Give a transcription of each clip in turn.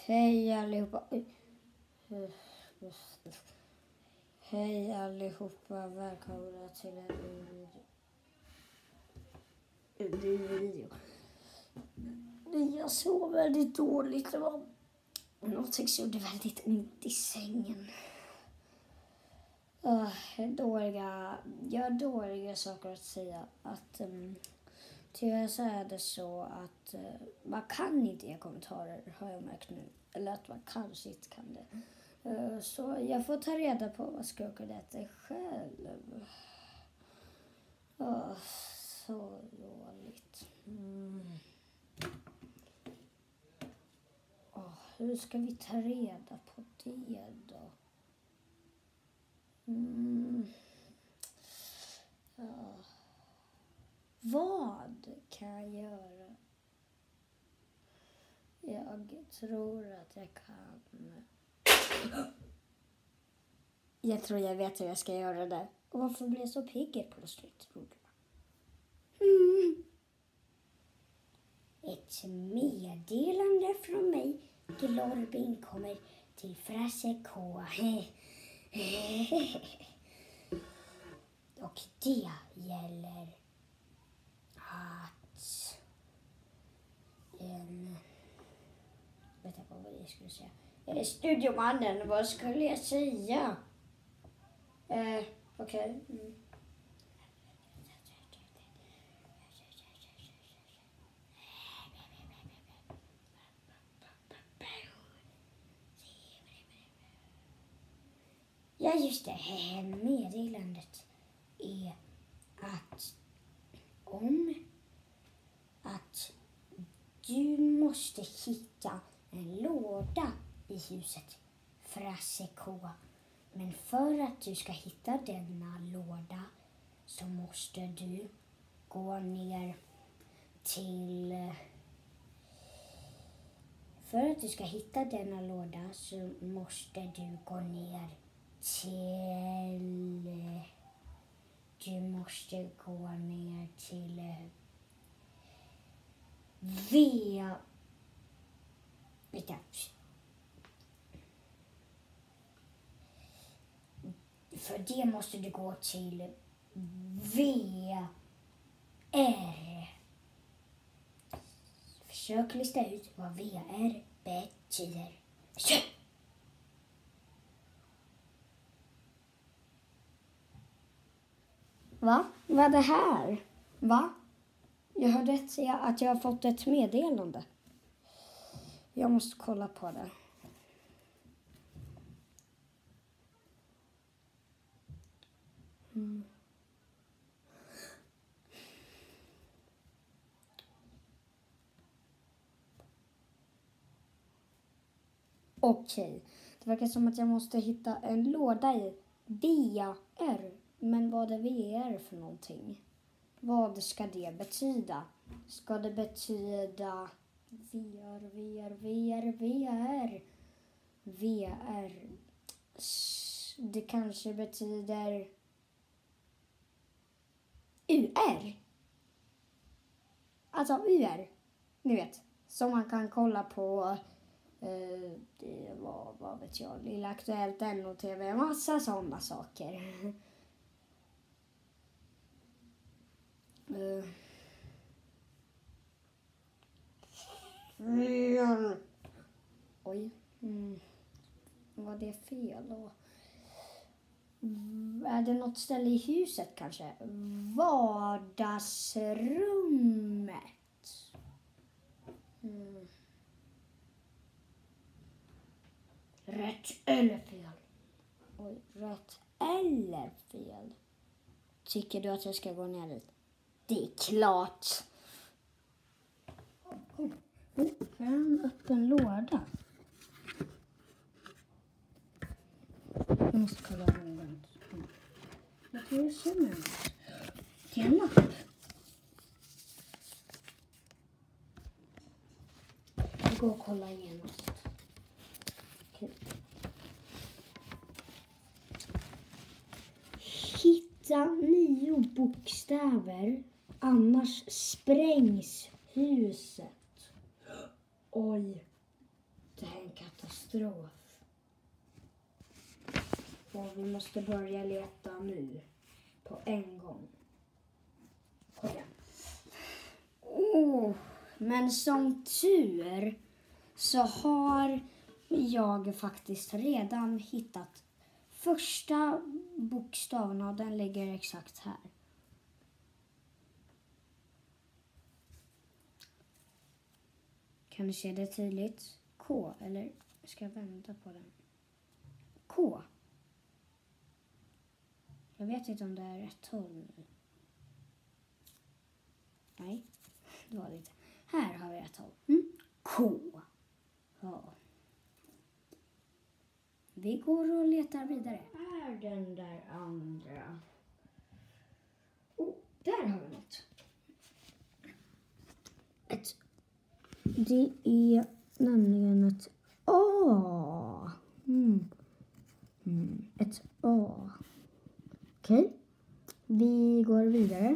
Hej allihopa. Hej allihopa. Välkomna till en ny video. Jag sov väldigt dåligt. Det var någonting som gjorde väldigt ont i sängen. Jag har dåliga saker att säga. Tyvärr så är det så att man kan inte ge kommentarer, har jag märkt nu. Eller att man kanske inte kan det. Så jag får ta reda på vad skurken heter själv. Så dåligt. Hur ska vi ta reda på det då? Vad kan jag göra? Jag tror att jag kan. Jag tror jag vet hur jag ska göra det. Och varför blir jag så pigg plötsligt? Ett meddelande från mig. Glorbin kommer till Frasse K. Och det gäller att vet jag vad jag skulle säga. Studiomannen, vad skulle jag säga? Okej. Ja, just det. Meddelandet är att du måste hitta en låda i huset Frasse K. Men för att du ska hitta denna låda så måste du gå ner till... För att du ska hitta denna låda så måste du gå ner till... Du måste gå ner till... För det måste du gå till VR. Försök lista ut vad VR betyder. Va? Vad är det här? Va? Jag hörde att jag har fått ett meddelande. Jag måste kolla på det. Okej. Det verkar som att jag måste hitta en låda i VR. Men vad är VR för någonting? Vad ska det betyda? Ska det betyda VR? Det kanske betyder UR. Alltså UR. Ni vet. Som man kan kolla på det var, vad vet jag, Lilla Aktuellt, NO-TV, en massa sådana saker. Oj. Var det fel då? Är det något ställe i huset kanske? Vardagsrummet. Rätt eller fel? Oj, rätt eller fel? Tycker du att jag ska gå ner dit? Det är klart. Här är en öppen låda. Jag måste kolla den. Jag tror det ser ut. Det är en lapp. Jag går och kollar igen. Okej. Hitta 9 bokstäver. Annars sprängs huset. Oj. Det här är en katastrof. Och vi måste börja leta nu. På en gång. Kom igen. Men som tur så har jag faktiskt redan hittat första bokstaven och den ligger exakt här. Kan du se det tydligt? K, eller ska jag vända på den? K. Jag vet inte om det är rätt håll nu. Nej, det var det inte. Här har vi rätt håll. K. Ja. Vi går och letar vidare. Är den där andra? Där har vi något. Det är nämligen ett A. Ett A. Okej. Vi går vidare.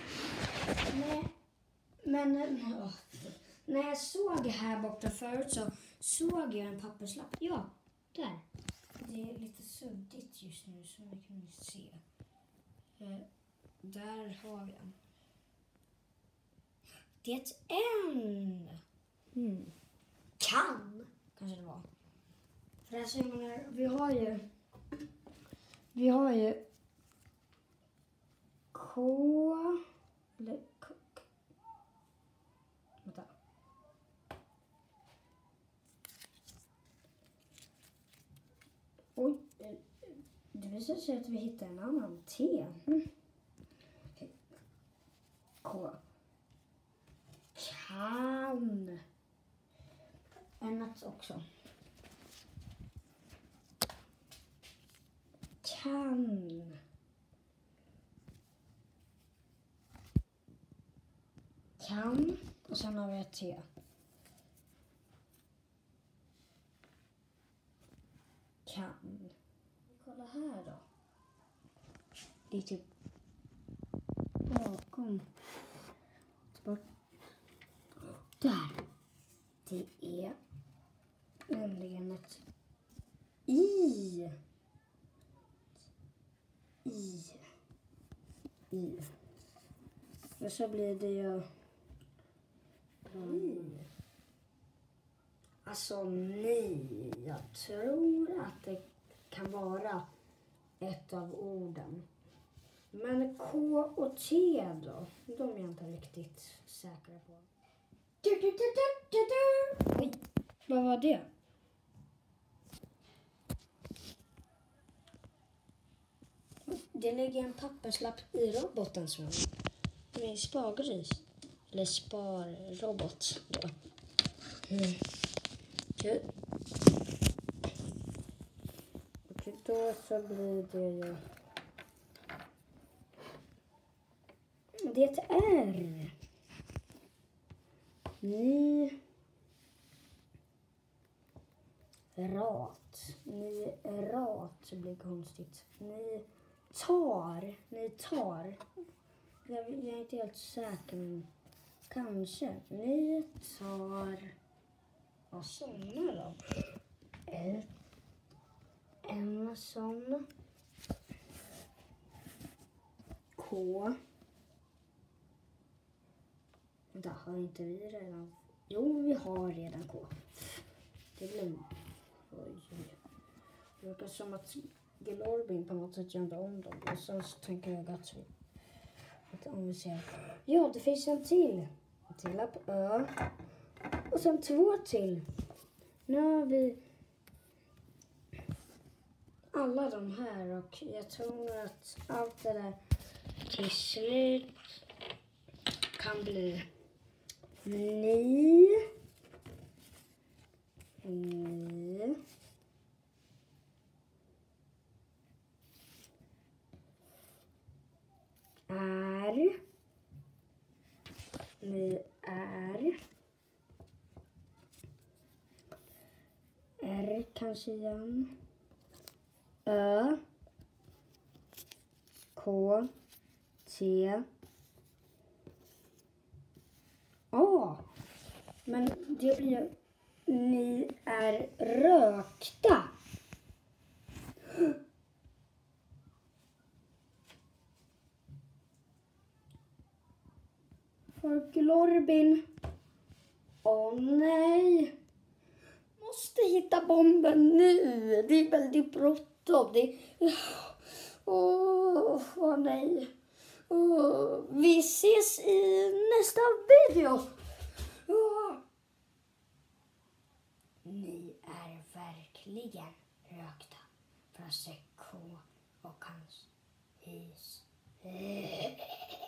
Men när jag såg här borta förut så såg jag en papperslapp. Ja, där. Det är lite suddigt just nu så vi kan se. Där har vi den. Det är ett N. Kan, kanske det var. För här ser man här, vi har ju K, eller K. Vänta. Oj, det visar sig att vi hittar en annan T. K. Kan. Annat också. Kan. Kan. Och sen har vi ett T. Kan. Kolla här då. Det är typ bakom. Där. Det är nämligen ett I. Och så blir det ju alltså ni. Jag tror att det kan vara ett av orden. Men K och T då? De är jag inte riktigt säkra på. Oj, vad var det? Det ligger en papperslapp i robotens mun. Med spargris. Eller sparrobot då. Och då så blir det ju... Det är Ni rat blir konstigt. Ni tar. Jag är inte helt säker, men kanske. Ni tar. Vad såna då? En sån. K. Vänta, har inte vi redan? Jo, vi har redan K. Det blir... Oj. Det verkar som att Gelorbin på något sätt gömde om dem. Och så tänker jag att om vi ser... Ja, det finns en till. En till lapp Ö. Och sen 2 till. Nu har vi alla de här. Och jag tror att allt det där till slut kan bli ni. Är. Ni är. R kanske igen. Ö. K. T. A. Men det blir Ni är rökta. Farkel-Orbin. Åh nej. Måste hitta bomben nu. Det är väldigt bråttom. Åh nej. Vi ses i nästa video. Ni är verkligen rökta. Frasse K och hans hus.